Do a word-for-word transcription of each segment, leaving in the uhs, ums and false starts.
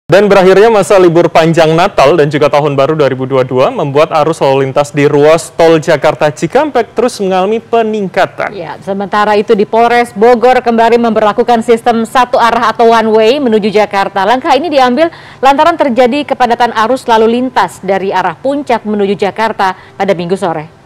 Dan berakhirnya masa libur panjang Natal dan juga Tahun Baru dua ribu dua puluh dua membuat arus lalu lintas di ruas tol Jakarta Cikampek terus mengalami peningkatan. Ya, sementara itu di Polres Bogor kembali memberlakukan sistem satu arah atau one way menuju Jakarta. Langkah ini diambil lantaran terjadi kepadatan arus lalu lintas dari arah Puncak menuju Jakarta pada Minggu sore.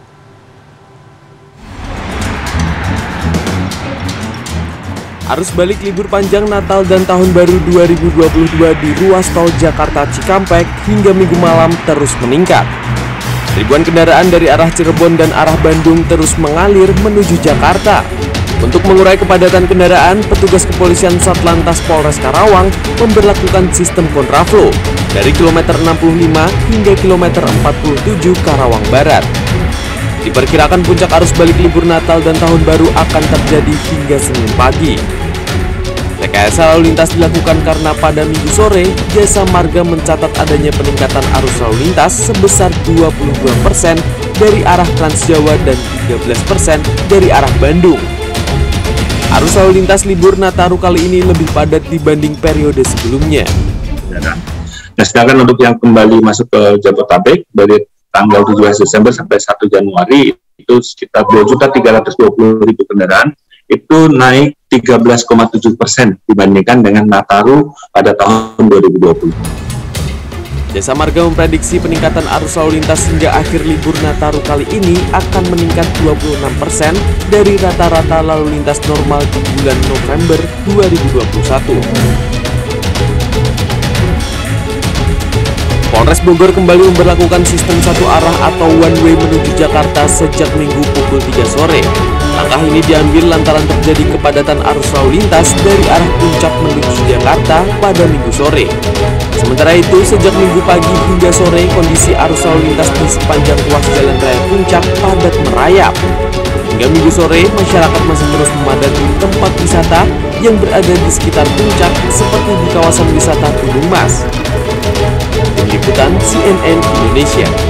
Arus balik libur panjang Natal dan Tahun Baru dua ribu dua puluh dua di ruas tol Jakarta Cikampek hingga Minggu malam terus meningkat. Ribuan kendaraan dari arah Cirebon dan arah Bandung terus mengalir menuju Jakarta. Untuk mengurai kepadatan kendaraan, petugas kepolisian Satlantas Polres Karawang memberlakukan sistem kontraflow dari kilometer enam puluh lima hingga kilometer empat puluh tujuh Karawang Barat. Diperkirakan puncak arus balik libur Natal dan Tahun Baru akan terjadi hingga Senin pagi. Rekayasa lalu lintas dilakukan karena pada Minggu sore, Jasa Marga mencatat adanya peningkatan arus lalu lintas sebesar dua puluh dua persen dari arah Transjawa dan tiga belas persen dari arah Bandung. Arus lalu lintas libur Nataru kali ini lebih padat dibanding periode sebelumnya. Nah, sedangkan untuk yang kembali masuk ke Jabodetabek dari tanggal tujuh belas Desember sampai satu Januari itu sekitar dua juta tiga ratus dua puluh ribu kendaraan, itu naik tiga belas koma tujuh persen dibandingkan dengan Nataru pada tahun dua ribu dua puluh. Jasa Marga memprediksi peningkatan arus lalu lintas hingga akhir libur Nataru kali ini akan meningkat dua puluh enam persen dari rata-rata lalu lintas normal di bulan November dua ribu dua puluh satu. Polres Bogor kembali memberlakukan sistem satu arah atau one way menuju Jakarta sejak Minggu pukul tiga sore. Langkah ini diambil lantaran terjadi kepadatan arus lalu lintas dari arah Puncak menuju Jakarta pada Minggu sore. Sementara itu, sejak Minggu pagi hingga sore, kondisi arus lalu lintas di sepanjang ruas Jalan Raya Puncak padat merayap. Hingga Minggu sore, masyarakat masih terus memadati tempat wisata yang berada di sekitar Puncak seperti di kawasan wisata Gunung Mas. Tim Liputan C N N Indonesia.